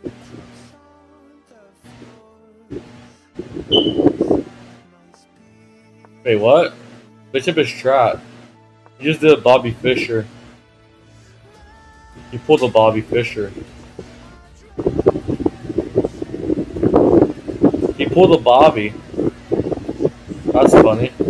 Wait, what? Bishop is trapped. He just did a Bobby Fischer. He pulled a Bobby Fischer. He pulled a Bobby. That's funny.